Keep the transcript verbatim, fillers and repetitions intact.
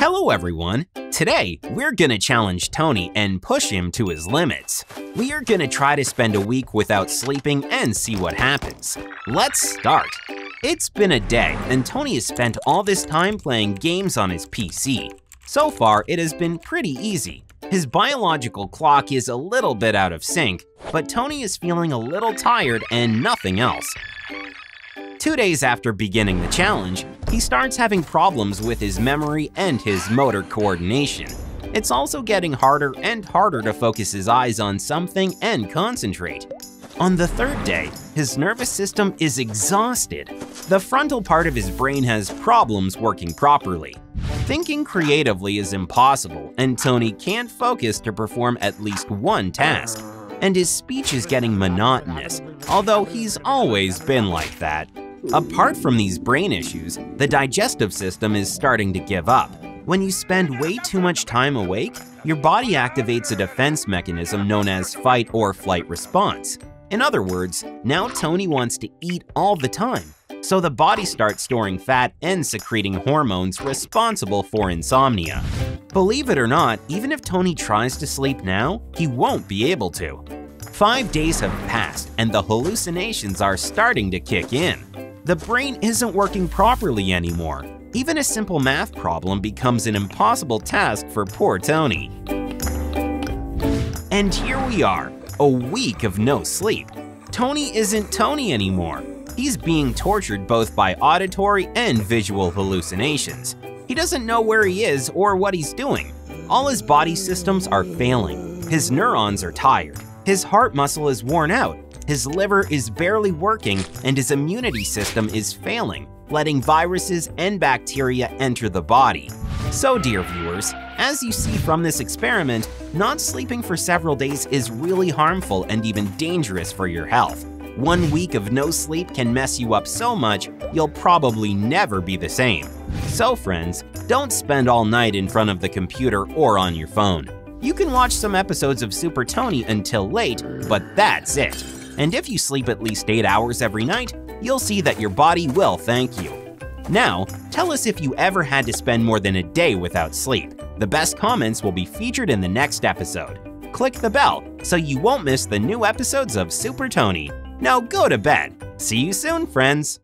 Hello everyone! Today, we're gonna challenge Tony and push him to his limits. We are gonna try to spend a week without sleeping and see what happens. Let's start! It's been a day, and Tony has spent all this time playing games on his P C. So far, it has been pretty easy. His biological clock is a little bit out of sync, but Tony is feeling a little tired and nothing else. Two days after beginning the challenge, he starts having problems with his memory and his motor coordination. It's also getting harder and harder to focus his eyes on something and concentrate. On the third day, his nervous system is exhausted. The frontal part of his brain has problems working properly. Thinking creatively is impossible, and Tony can't focus to perform at least one task. And his speech is getting monotonous, although he's always been like that. Apart from these brain issues, the digestive system is starting to give up. When you spend way too much time awake, your body activates a defense mechanism known as fight or flight response. In other words, now Tony wants to eat all the time. So the body starts storing fat and secreting hormones responsible for insomnia. Believe it or not, even if Tony tries to sleep now, he won't be able to. Five days have passed and the hallucinations are starting to kick in. The brain isn't working properly anymore. Even a simple math problem becomes an impossible task for poor Tony. And here we are, a week of no sleep. Tony isn't Tony anymore. He's being tortured both by auditory and visual hallucinations. He doesn't know where he is or what he's doing. All his body systems are failing. His neurons are tired. His heart muscle is worn out. His liver is barely working and his immunity system is failing, letting viruses and bacteria enter the body. So dear viewers, as you see from this experiment, not sleeping for several days is really harmful and even dangerous for your health. One week of no sleep can mess you up so much, you'll probably never be the same. So friends, don't spend all night in front of the computer or on your phone. You can watch some episodes of Super Tony until late, but that's it. And if you sleep at least eight hours every night, you'll see that your body will thank you. Now, tell us if you ever had to spend more than a day without sleep. The best comments will be featured in the next episode. Click the bell so you won't miss the new episodes of Super Tony. Now go to bed. See you soon, friends!